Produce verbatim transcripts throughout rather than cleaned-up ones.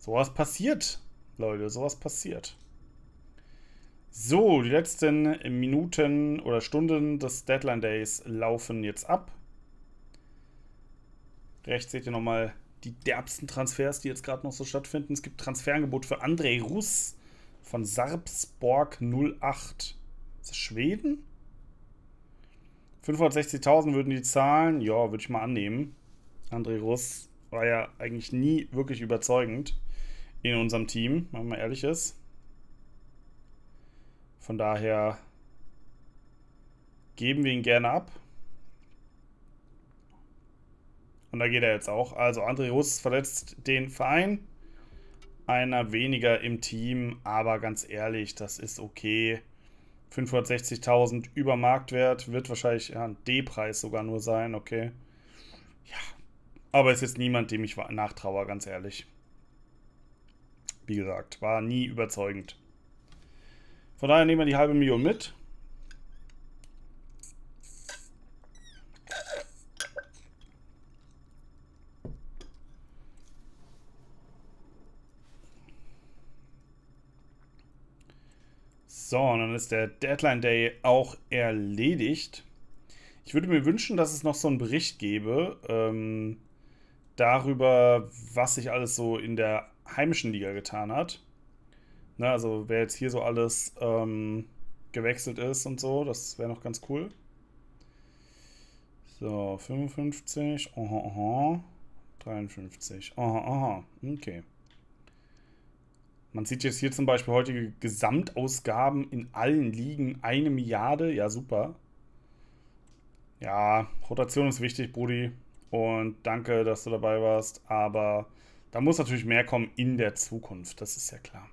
Sowas passiert, Leute, sowas passiert. So, die letzten Minuten oder Stunden des Deadline Days laufen jetzt ab. Rechts seht ihr nochmal die derbsten Transfers, die jetzt gerade noch so stattfinden. Es gibt Transferangebot für André Russ von Sarpsborg null acht. Ist das Schweden? fünfhundertsechzigtausend würden die zahlen. Ja, würde ich mal annehmen. André Russ war ja eigentlich nie wirklich überzeugend in unserem Team, wenn man mal ehrlich ist. Von daher geben wir ihn gerne ab. Und da geht er jetzt auch. Also André Russ verletzt den Verein. Einer weniger im Team, aber ganz ehrlich, das ist okay. fünfhundertsechzigtausend über Marktwert, wird wahrscheinlich ja, ein D-Preis sogar nur sein, okay. Ja, aber es ist niemand, dem ich nachtraue, ganz ehrlich. Wie gesagt, war nie überzeugend. Von daher nehmen wir die halbe Million mit. So, und dann ist der Deadline Day auch erledigt. Ich würde mir wünschen, dass es noch so einen Bericht gäbe ähm, darüber, was sich alles so in der heimischen Liga getan hat. Na, also wer jetzt hier so alles ähm, gewechselt ist und so, das wäre noch ganz cool. So, fünfundfünfzig, aha, aha, dreiundfünfzig, aha, aha, okay. Man sieht jetzt hier zum Beispiel heutige Gesamtausgaben in allen Ligen eine Milliarde. Ja, super. Ja, Rotation ist wichtig, Brudi. Und danke, dass du dabei warst. Aber da muss natürlich mehr kommen in der Zukunft. Das ist ja klar.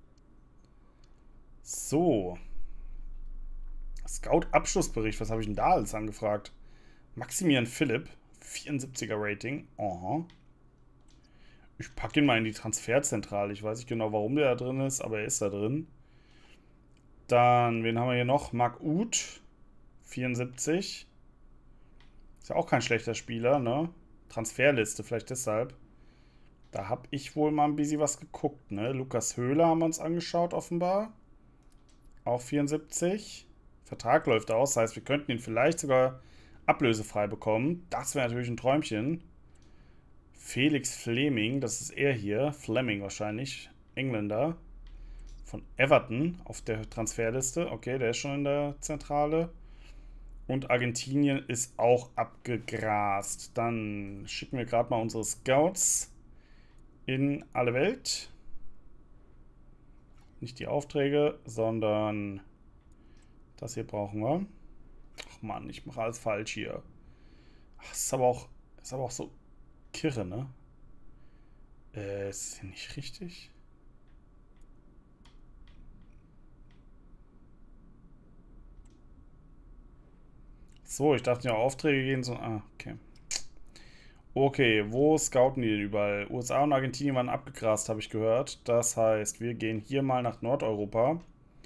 So. Scout-Abschlussbericht. Was habe ich denn da alles angefragt? Maximilian Philipp. vierundsiebziger Rating. Aha. Ich packe ihn mal in die Transferzentrale. Ich weiß nicht genau, warum der da drin ist, aber er ist da drin. Dann, wen haben wir hier noch? Marc Uth. vierundsiebzig. Ist ja auch kein schlechter Spieler, ne? Transferliste, vielleicht deshalb. Da habe ich wohl mal ein bisschen was geguckt, ne? Lukas Höhler haben wir uns angeschaut, offenbar. Auch vierundsiebzig. Vertrag läuft aus, das heißt, wir könnten ihn vielleicht sogar ablösefrei bekommen. Das wäre natürlich ein Träumchen. Felix Fleming, das ist er hier. Fleming wahrscheinlich. Engländer. Von Everton auf der Transferliste. Okay, der ist schon in der Zentrale. Und Argentinien ist auch abgegrast. Dann schicken wir gerade mal unsere Scouts in alle Welt. Nicht die Aufträge, sondern das hier brauchen wir. Ach Mann, ich mache alles falsch hier. Ach, ist aber auch, ist aber auch so kirre, ne? Äh, ist ja nicht richtig. So, ich dachte ja, Aufträge gehen so. Ah, okay. Okay, wo scouten die denn überall? U S A und Argentinien waren abgegrast, habe ich gehört. Das heißt, wir gehen hier mal nach Nordeuropa.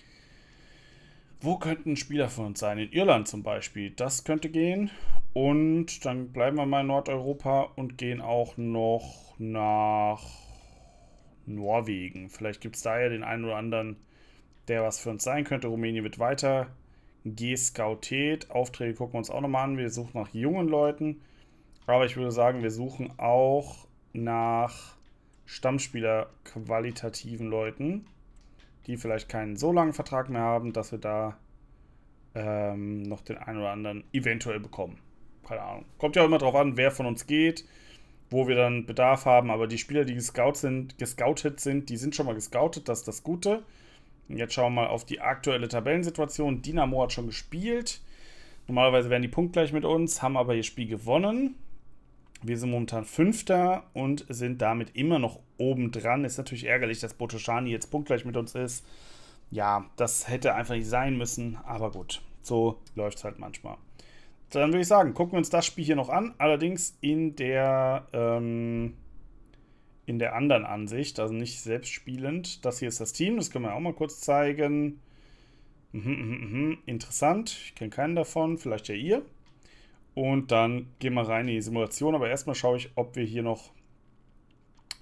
Wo könnten Spieler von uns sein? In Irland zum Beispiel. Das könnte gehen. Und dann bleiben wir mal in Nordeuropa und gehen auch noch nach Norwegen. Vielleicht gibt es da ja den einen oder anderen, der was für uns sein könnte. Rumänien wird weiter gescoutet. Aufträge gucken wir uns auch nochmal an. Wir suchen nach jungen Leuten. Aber ich würde sagen, wir suchen auch nach Stammspieler-qualitativen Leuten, die vielleicht keinen so langen Vertrag mehr haben, dass wir da ähm, noch den einen oder anderen eventuell bekommen. Keine Ahnung. Kommt ja auch immer drauf an, wer von uns geht, wo wir dann Bedarf haben. Aber die Spieler, die gescout sind, gescoutet sind, die sind schon mal gescoutet. Das ist das Gute. Und jetzt schauen wir mal auf die aktuelle Tabellensituation. Dynamo hat schon gespielt. Normalerweise wären die punktgleich mit uns, haben aber ihr Spiel gewonnen. Wir sind momentan Fünfter und sind damit immer noch oben dran. Ist natürlich ärgerlich, dass Botoschani jetzt punktgleich mit uns ist. Ja, das hätte einfach nicht sein müssen, aber gut, so läuft es halt manchmal. Dann würde ich sagen, gucken wir uns das Spiel hier noch an. Allerdings in der, ähm, in der anderen Ansicht, also nicht selbst spielend. Das hier ist das Team, das können wir auch mal kurz zeigen. Mhm, mhm, mhm. Interessant, ich kenne keinen davon, vielleicht ja ihr. Und dann gehen wir rein in die Simulation. Aber erstmal schaue ich, ob wir hier noch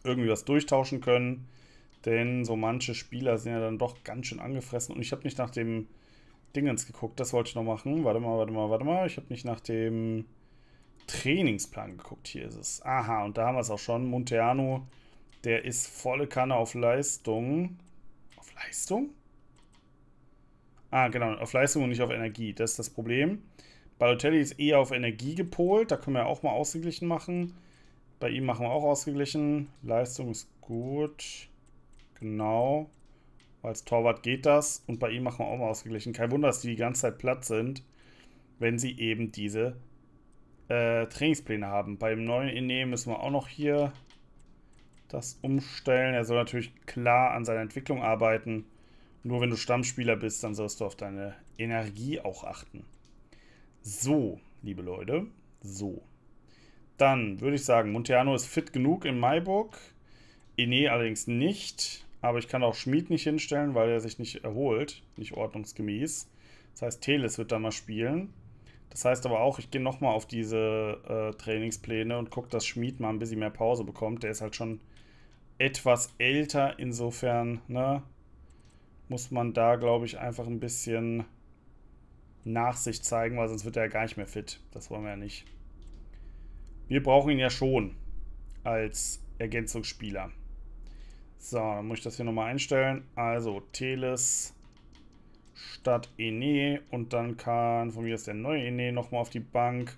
irgendwie was durchtauschen können. Denn so manche Spieler sind ja dann doch ganz schön angefressen. Und ich habe nicht nach dem Dingens geguckt. Das wollte ich noch machen. Warte mal, warte mal, warte mal. Ich habe nicht nach dem Trainingsplan geguckt. Hier ist es. Aha, und da haben wir es auch schon. Munteanu, der ist volle Kanne auf Leistung. Auf Leistung? Ah, genau. Auf Leistung und nicht auf Energie. Das ist das Problem. Balotelli ist eher auf Energie gepolt. Da können wir auch mal ausgeglichen machen. Bei ihm machen wir auch ausgeglichen. Leistung ist gut. Genau. Als Torwart geht das. Und bei ihm machen wir auch mal ausgeglichen. Kein Wunder, dass die die ganze Zeit platt sind, wenn sie eben diese äh, Trainingspläne haben. Beim neuen Ine müssen wir auch noch hier das umstellen. Er soll natürlich klar an seiner Entwicklung arbeiten. Nur wenn du Stammspieler bist, dann sollst du auf deine Energie auch achten. So, liebe Leute. So. Dann würde ich sagen, Munteanu ist fit genug in Maiburg. Ine allerdings nicht. Aber ich kann auch Schmid nicht hinstellen, weil er sich nicht erholt. Nicht ordnungsgemäß. Das heißt, Teles wird da mal spielen. Das heißt aber auch, ich gehe nochmal auf diese äh, Trainingspläne und gucke, dass Schmid mal ein bisschen mehr Pause bekommt. Der ist halt schon etwas älter. Insofern, ne, muss man da, glaube ich, einfach ein bisschen Nachsicht zeigen, weil sonst wird er ja gar nicht mehr fit. Das wollen wir ja nicht. Wir brauchen ihn ja schon als Ergänzungsspieler. So, dann muss ich das hier nochmal einstellen. Also, Teles statt Ine. Und dann kann von mir aus der neue Ine nochmal auf die Bank.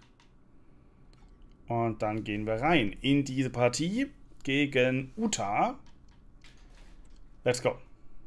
Und dann gehen wir rein in diese Partie gegen Utah. Let's go.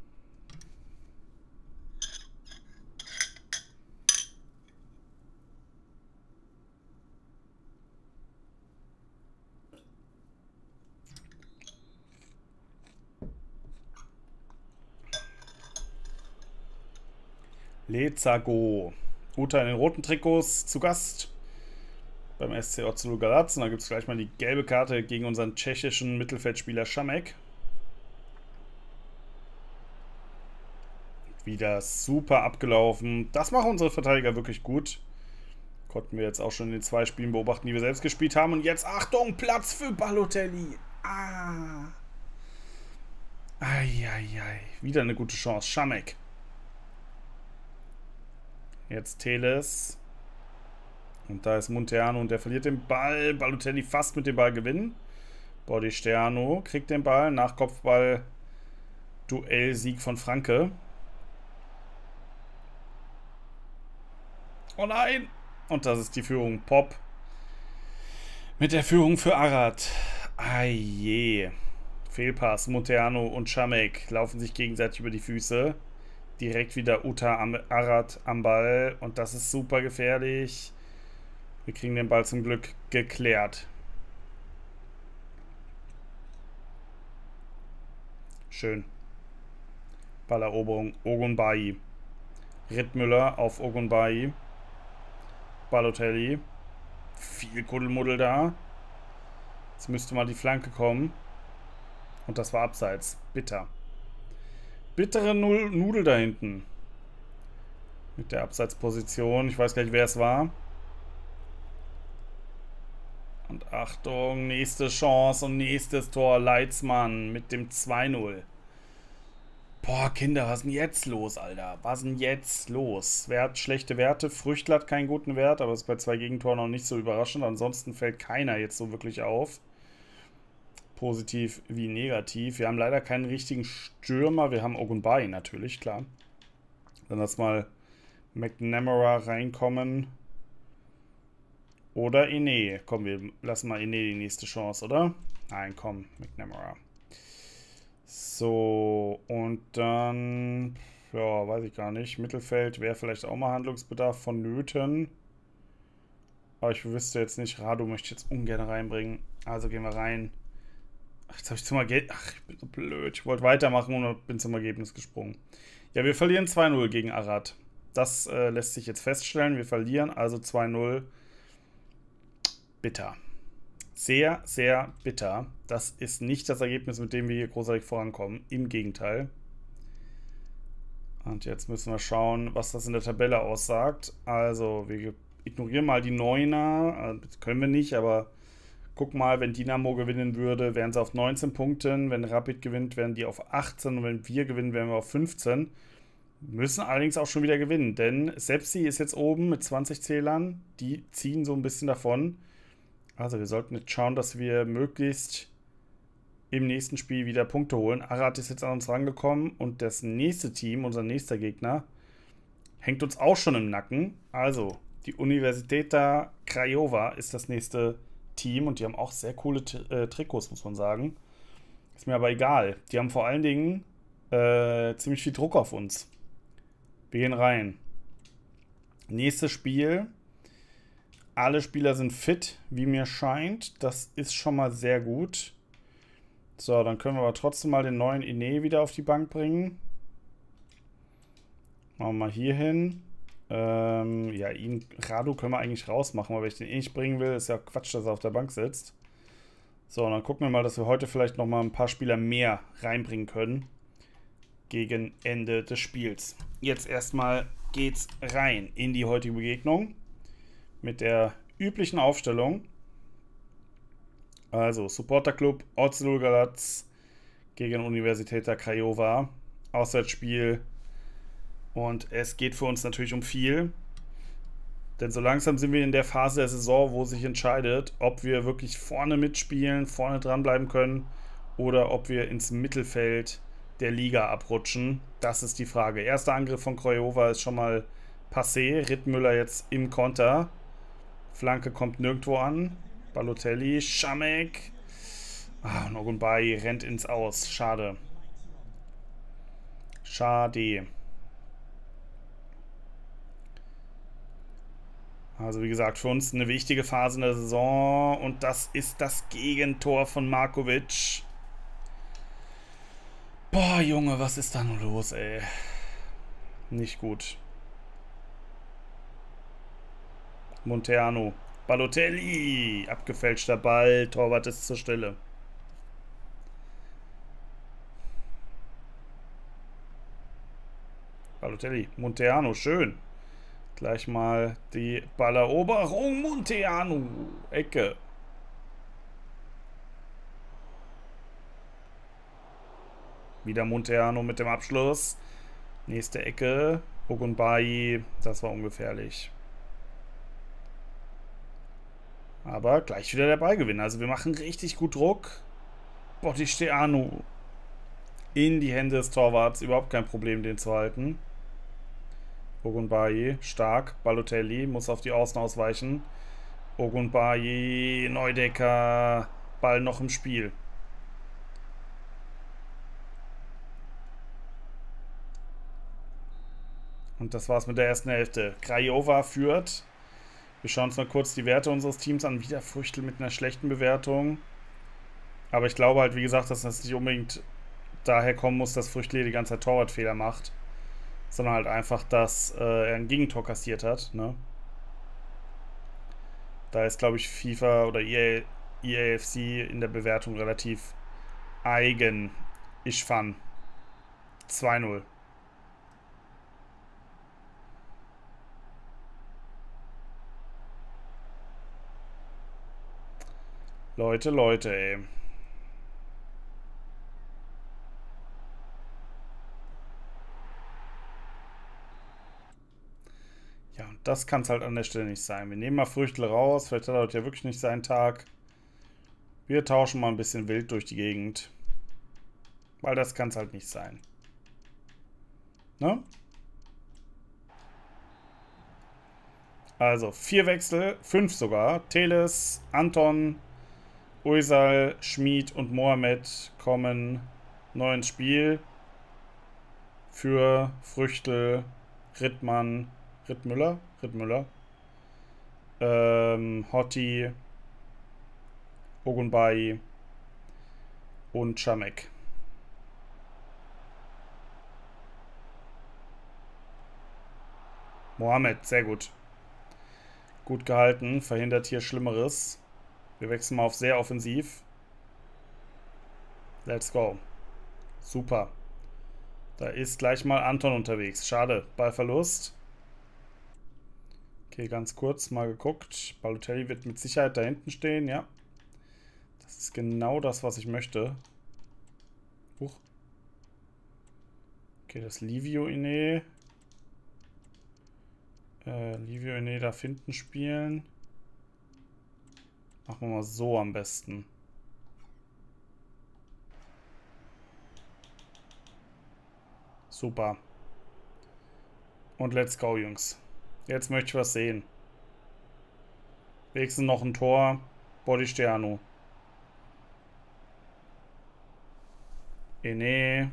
Lezago. Utah in den roten Trikots zu Gast beim S C Ozzolo Galați. Und da gibt es gleich mal die gelbe Karte gegen unseren tschechischen Mittelfeldspieler Schamek. Wieder super abgelaufen. Das machen unsere Verteidiger wirklich gut. Konnten wir jetzt auch schon in den zwei Spielen beobachten, die wir selbst gespielt haben. Und jetzt, Achtung, Platz für Balotelli. Ah. Eieiei. Wieder eine gute Chance. Schamek. Jetzt Teles. Und da ist Munteanu und der verliert den Ball. Balotelli fast mit dem Ball gewinnen. Bodisterno kriegt den Ball nach Kopfball. Duell-Sieg von Franke. Oh nein! Und das ist die Führung. Pop. Mit der Führung für Arad. Aije. Fehlpass. Munteanu und Schamek laufen sich gegenseitig über die Füße. Direkt wieder Utah am Arad am Ball. Und das ist super gefährlich. Wir kriegen den Ball zum Glück geklärt. Schön. Balleroberung. Ogunbayi. Rittmüller auf Ogunbayi. Balotelli. Viel Kuddelmuddel da. Jetzt müsste mal die Flanke kommen. Und das war abseits. Bitter. Bittere Nudel da hinten. Mit der Abseitsposition. Ich weiß gar nicht, wer es war. Und Achtung, nächste Chance und nächstes Tor. Leitzmann mit dem zwei null. Boah, Kinder, was ist denn jetzt los, Alter? Was ist denn jetzt los? Wer hat schlechte Werte? Früchtler hat keinen guten Wert, aber ist bei zwei Gegentoren noch nicht so überraschend. Ansonsten fällt keiner jetzt so wirklich auf. Positiv wie negativ. Wir haben leider keinen richtigen Stürmer. Wir haben Ogunbayi natürlich, klar. Dann lass mal McNamara reinkommen. Oder Ine. Komm, wir lassen mal Ine die nächste Chance, oder? Nein, komm, McNamara. So, und dann, ja, weiß ich gar nicht. Mittelfeld wäre vielleicht auch mal Handlungsbedarf vonnöten. Aber ich wüsste jetzt nicht, Radu möchte ich jetzt ungern reinbringen. Also gehen wir rein. Ach, jetzt habe ich zum Ergebnis. Ach, ich bin so blöd. Ich wollte weitermachen und bin zum Ergebnis gesprungen. Ja, wir verlieren zwei null gegen Arad. Das äh, lässt sich jetzt feststellen. Wir verlieren also zwei null. Bitter. Sehr, sehr bitter. Das ist nicht das Ergebnis, mit dem wir hier großartig vorankommen. Im Gegenteil. Und jetzt müssen wir schauen, was das in der Tabelle aussagt. Also, wir ignorieren mal die Neuner. Das können wir nicht, aber Guck mal, wenn Dynamo gewinnen würde, wären sie auf neunzehn Punkten. Wenn Rapid gewinnt, wären die auf achtzehn. Und wenn wir gewinnen, wären wir auf fünfzehn. Müssen allerdings auch schon wieder gewinnen, denn Sepsi ist jetzt oben mit zwanzig Zählern. Die ziehen so ein bisschen davon. Also wir sollten jetzt schauen, dass wir möglichst im nächsten Spiel wieder Punkte holen. Arad ist jetzt an uns rangekommen und das nächste Team, unser nächster Gegner, hängt uns auch schon im Nacken. Also die Universiteta Craiova ist das nächste Team und die haben auch sehr coole äh, Trikots, muss man sagen. Ist mir aber egal. Die haben vor allen Dingen äh, ziemlich viel Druck auf uns. Wir gehen rein. Nächstes Spiel. Alle Spieler sind fit, wie mir scheint. Das ist schon mal sehr gut. So, dann können wir aber trotzdem mal den neuen Ine wieder auf die Bank bringen. Machen wir mal hier hin. Ähm, ja, ihn, Radu können wir eigentlich rausmachen, aber wenn ich den eh nicht bringen will, ist ja Quatsch, dass er auf der Bank sitzt. So, und dann gucken wir mal, dass wir heute vielleicht noch mal ein paar Spieler mehr reinbringen können. Gegen Ende des Spiels. Jetzt erstmal geht's rein in die heutige Begegnung. Mit der üblichen Aufstellung. Also, Supporterclub Orzelul Galatz gegen Universiteta Craiova. Auswärtsspiel. Und es geht für uns natürlich um viel. Denn so langsam sind wir in der Phase der Saison, wo sich entscheidet, ob wir wirklich vorne mitspielen, vorne dranbleiben können oder ob wir ins Mittelfeld der Liga abrutschen. Das ist die Frage. Erster Angriff von Craiova ist schon mal passé. Rittmüller jetzt im Konter. Flanke kommt nirgendwo an. Balotelli, Schamek. Ah, Nogunbai rennt ins Aus. Schade. Schade. Also wie gesagt, für uns eine wichtige Phase in der Saison. Und das ist das Gegentor von Markovic. Boah, Junge, was ist da nur los, ey? Nicht gut. Monteano. Balotelli. Abgefälschter Ball. Torwart ist zur Stelle. Balotelli. Monteano. Schön. Gleich mal die Balleroberung. Monteano. Ecke. Wieder Monteano mit dem Abschluss. Nächste Ecke. Ogunbai. Das war ungefährlich. Aber gleich wieder der Ballgewinn. Also wir machen richtig gut Druck. Bottisteanu. In die Hände des Torwarts. Überhaupt kein Problem, den zu halten. Ogunbai. Stark. Balotelli muss auf die Außen ausweichen. Ogunbai. Neudecker. Ball noch im Spiel. Und das war's mit der ersten Hälfte. Craiova führt. Wir schauen uns mal kurz die Werte unseres Teams an. Wieder Früchtel mit einer schlechten Bewertung. Aber ich glaube halt, wie gesagt, dass das nicht unbedingt daher kommen muss, dass Früchtel die ganze Zeit Torwartfehler macht. Sondern halt einfach, dass äh, er ein Gegentor kassiert hat. Ne? Da ist, glaube ich, FIFA oder E A, E A F C in der Bewertung relativ eigen. Ich fand. zwei null. Leute, Leute, ey. Ja, und das kann es halt an der Stelle nicht sein. Wir nehmen mal Früchtel raus. Vielleicht hat er heute ja wirklich nicht seinen Tag. Wir tauschen mal ein bisschen wild durch die Gegend. Weil das kann es halt nicht sein. Ne? Also, vier Wechsel, fünf sogar. Teles, Anton, Uysal, Schmid und Mohamed kommen neu ins Spiel. Für Früchtel, Rittmann, Rittmüller, Rittmüller, ähm, Hotti, Ogunbai und Schamek. Mohamed, sehr gut. Gut gehalten, verhindert hier Schlimmeres. Wir wechseln mal auf sehr offensiv. Let's go. Super. Da ist gleich mal Anton unterwegs. Schade, Ballverlust. Okay, ganz kurz mal geguckt. Balotelli wird mit Sicherheit da hinten stehen, ja. Das ist genau das, was ich möchte. Huch. Okay, das Livio Ine. Äh, Livio Ine da finden spielen. Machen wir mal so am besten. Super. Und let's go, Jungs. Jetzt möchte ich was sehen. Wenigstens noch ein Tor. Body Sterno. Ene.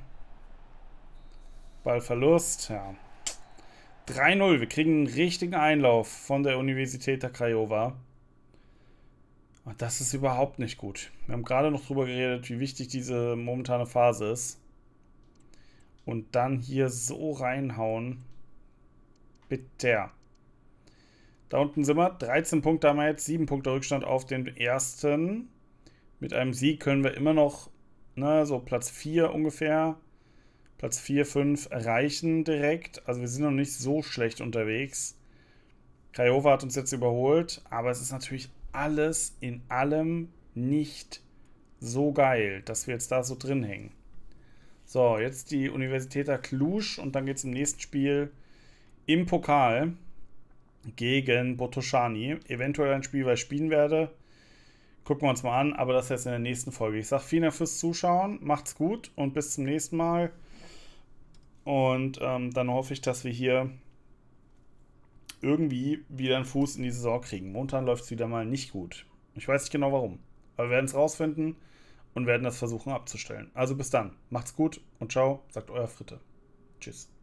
Ballverlust. Ja. drei null. Wir kriegen einen richtigen Einlauf von der Universität Craiova. Und das ist überhaupt nicht gut. Wir haben gerade noch drüber geredet, wie wichtig diese momentane Phase ist. Und dann hier so reinhauen. Bitte. Da unten sind wir. dreizehn Punkte haben wir jetzt. sieben Punkte Rückstand auf den ersten. Mit einem Sieg können wir immer noch, ne, so Platz vier ungefähr. Platz vier, fünf erreichen direkt. Also wir sind noch nicht so schlecht unterwegs. Craiova hat uns jetzt überholt. Aber es ist natürlich alles in allem nicht so geil, dass wir jetzt da so drin hängen. So, jetzt die Universität Cluj und dann geht es im nächsten Spiel im Pokal gegen Botoșani. Eventuell ein Spiel, was ich spielen werde. Gucken wir uns mal an, aber das jetzt in der nächsten Folge. Ich sage vielen Dank fürs Zuschauen, macht's gut und bis zum nächsten Mal. Und ähm, dann hoffe ich, dass wir hier irgendwie wieder einen Fuß in die Saison kriegen. Momentan läuft es wieder mal nicht gut. Ich weiß nicht genau warum. Aber wir werden es rausfinden und werden das versuchen abzustellen. Also bis dann. Macht's gut und ciao, sagt euer Fritte. Tschüss.